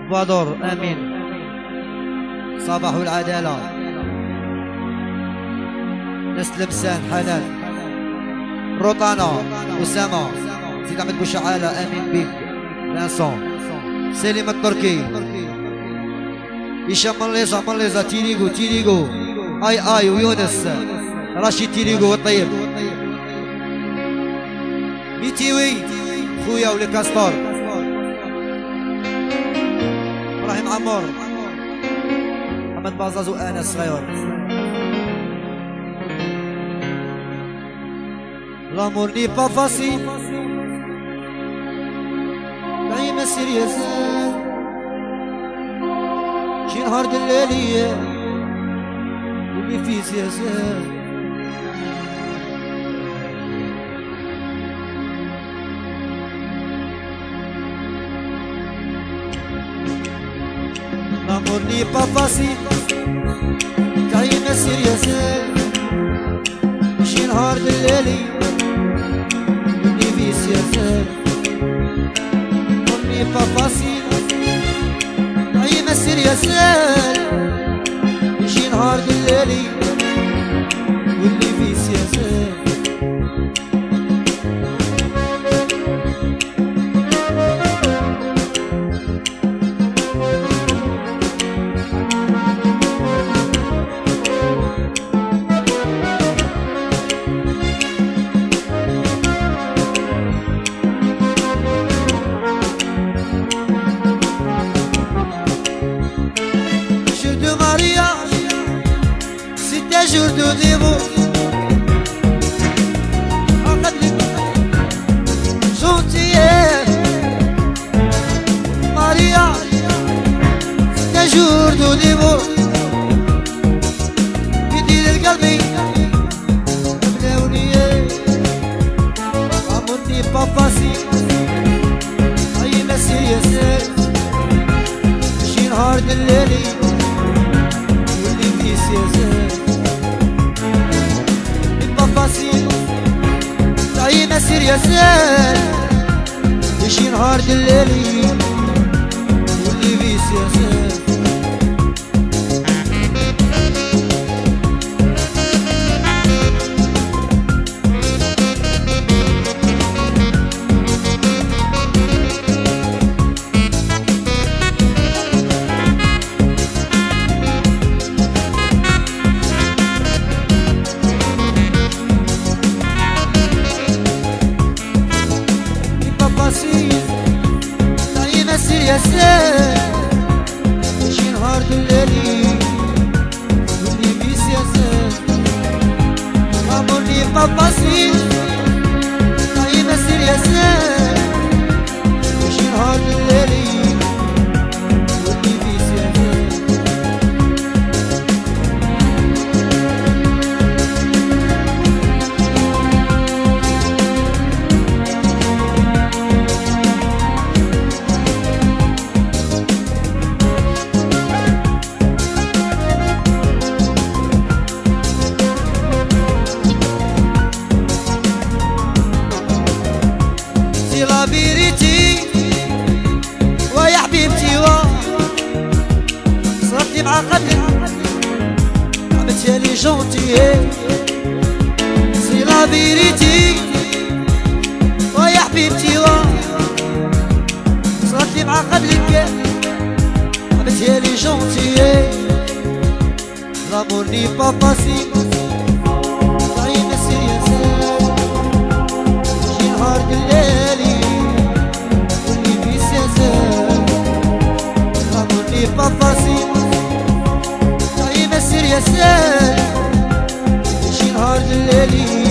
إكوادور آمين. صباح العدالة. ناس لبسان حنان. روطانا أسامة سيد أحمد بوشعالة آمين بيك. لانسون سليم التركي. هشام مليزة تيريغو اي ويونس رشيد تيريغو الطيب. ميتيوي خويا ولي كاستور. ابراهيم عمور محمد بازاز وانس صغير. L'amour n'est pas facile, دايما سيريس. شي نهار دلالية واللي فيه سياسة. L'amour n'est pas facile, دايما سيريس. شي نهار دلالية واللي فيه سياسة. L'amour n'est pas facile, دايما سيريس. شي نهار دلالي واللي فيه سياسة. Jour de divorce, gentillesse, mariage, c'est un jour de divorce. بدي للقلبي ملاولية. L'amour n'est pas facile, أيما سياسة. شي نهار دلالي واللي فيه سياسة. دايما سيرياسات. شي نهار دلالي واللي فيه سياسات. شي نهار دلالي واللي فيه سياسات. L'amour n'est pas facile, دايما سيرياسات. شي نهار دلالي واللي فيه سياسات. La vérité ويا حبيبتي صرتي مع قدري عملتها لي جونتي. سي لا فيريتي ويا حبيبتي صرتي مع قدرك عملتها لي جونتي. L'amour n'est pas facile, دايما سياسات. شي نهار دلالي واللي فيه سياسات. L'amour n'est pas facile, دايما سياسات. شي نهار دلالي